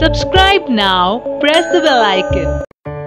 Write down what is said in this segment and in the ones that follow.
Subscribe now, press the bell icon.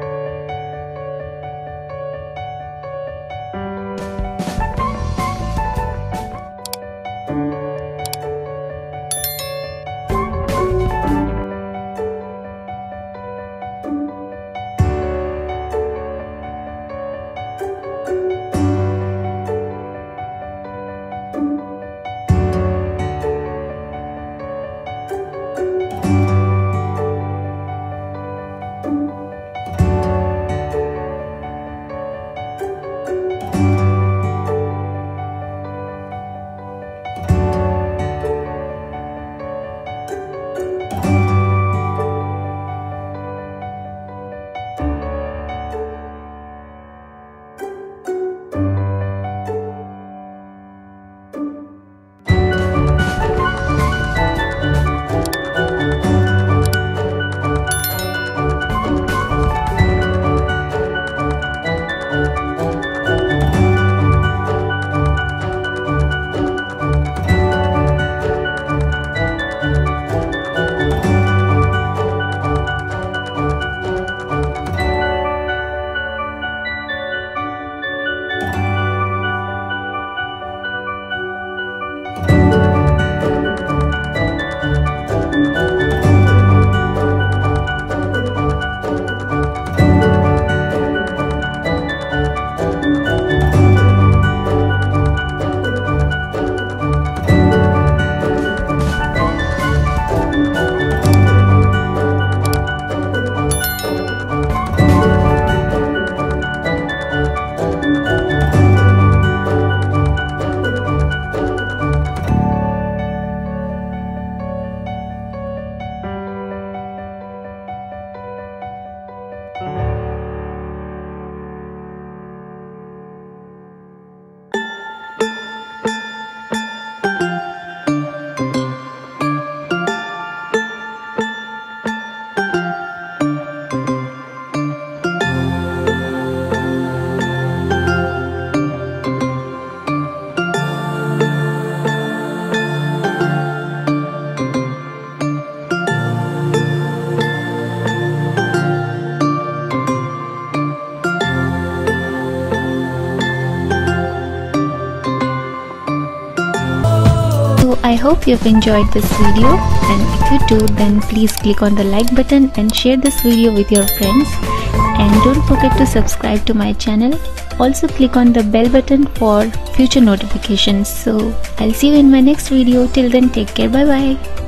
I hope you've enjoyed this video, and if you do, then please click on the like button and share this video with your friends, and don't forget to subscribe to my channel. Also click on the bell button for future notifications. So I'll see you in my next video. Till then, take care. Bye bye.